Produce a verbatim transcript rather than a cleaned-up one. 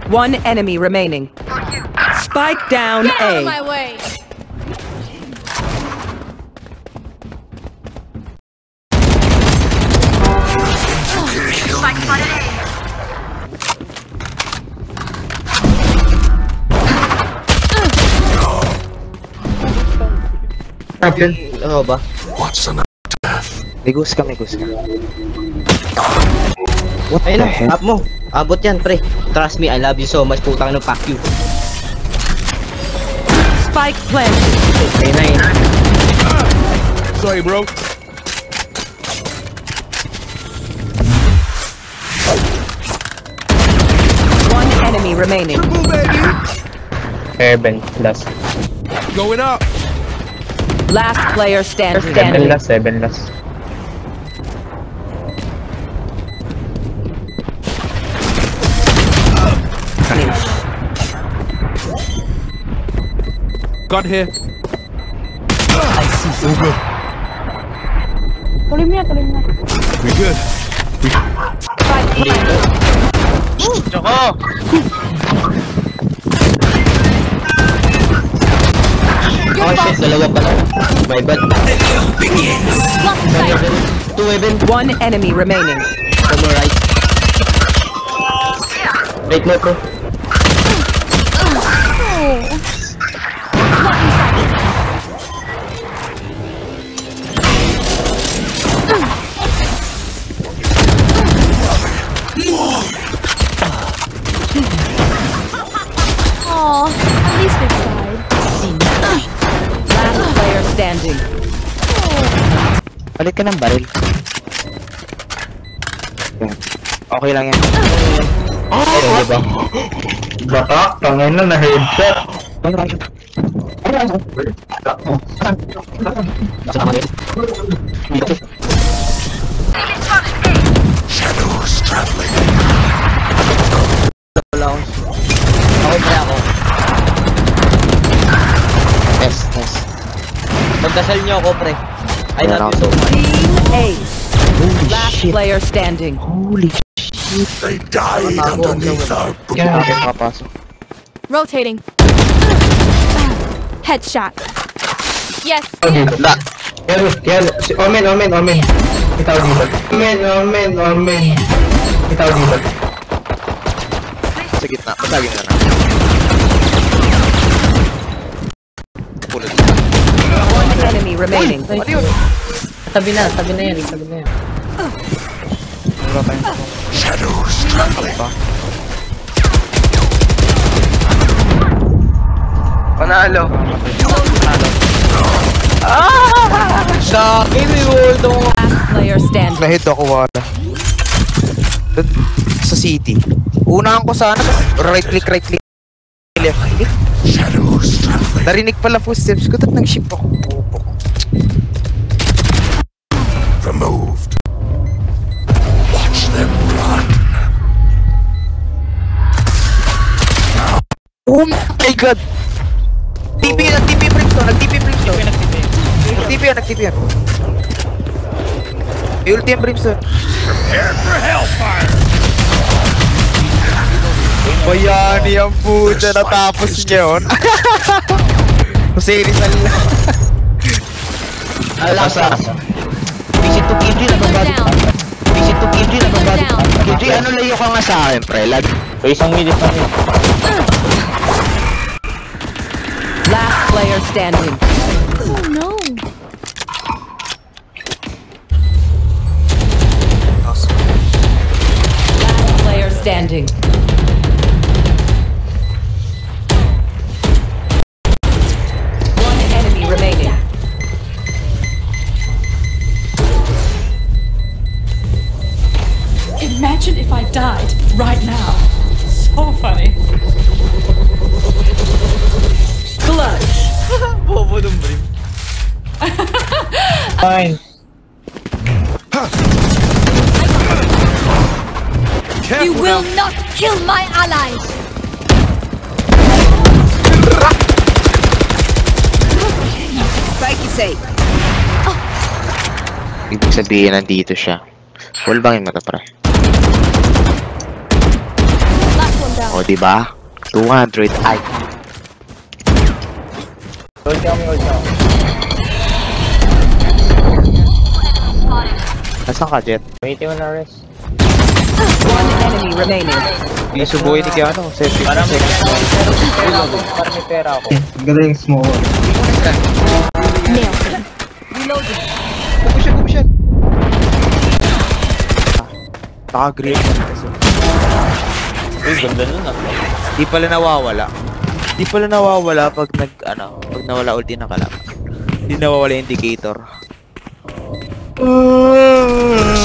One enemy remaining. Spike down Get out of A. my way! Champion. Ano ba? What's the May goose ka, may goose ka. What the heck? Up mo. Abot yan, pre. Trust me, I love you so much. Putang ng fuck you. Spike planted. Ayun na yun. Sorry, bro. One enemy remaining. Seven last. Going up. Last player stand Seven standing. last, seven last. Got here. Tuloy mo na, tuloy mo na. We good. Spike planted. Choco! Oh shit, dalawa pala. My bad. Block the sight! Two heaven. One enemy remaining. Come on, right. Right mo, bro. Aw, at least we tried. Last player standing. Balik ka ng baril. Okay lang yan. Oh, diba? Baka, tangin na na-headshot. Ano ba yun? Ano ba yun? Masama yun. Dito. Shadows traveling. Wala ako. Okay pa ako. Yes, yes. Magdasal niyo ako, pre. I love you so much. Team Ace. Holy Last shit. player standing. Holy shit. They died underneath our Kaya natin makapasok. Rotating. Headshot. Yes. La. Kaya, kaya, si Omen, Omen, Omen. Itaw dito. Omen, Omen, Omen. Itaw dito. Sa gitna, patagin na na. Pulit. One enemy remaining. Ano yun? Tabi na, tabi na yan, tabi na yan. shadows traveling. Panalo. Ah! Sa akin, may world ako. Last player standing. Nahit ako wala. Dun, sa city. Unahan ko sana, right click, right click, left click. Shadows traveling. Narinig pala footsteps ko, tat nag-ship ako. Removed. Watch them run. Oh my god! T P yun, nag-T P Brimstone, nag-T P Brimstone. Nag-T P yan, nag-T P yan. May ulti yung Brimstone. Prepare for hellfire. Bayani ang puta, natapos niya yun. Jose Rizal lang. Alas, alas. Visit to Kidri, nababad. Down. Visit to Kidri, nababad. Down. Kidri, ano layo ka nga sa akin, pre? Lag. So, isang minute pa rin. Last player standing. Oh no. Last player standing. One enemy remaining. Imagine if I died right now. So funny. Clutch. Bobo ng Brim. Fine. You will not kill my allies. Spike is safe. Ibig sabihin, nandito siya. Wall bangin mo to, pre. Last one down. O, diba? two hundred. Ay. Hold kami, hold kami. Nasaan ka, Jet? Waiting mo na rest. One enemy remaining. Di subuhin ni Keanu. Safety. Parang may pera ako. Parang may pera ako. Ganda yung smoke. Nailed him. Reloading. Bubusyan, bubusyan. Naka-green ka kasi. Uy, ganda nun ah. Di pala nawawala. Di pala nawawala pag nag, ano, pag nawala ulti ng kalaban. Di nawawala yung indicator.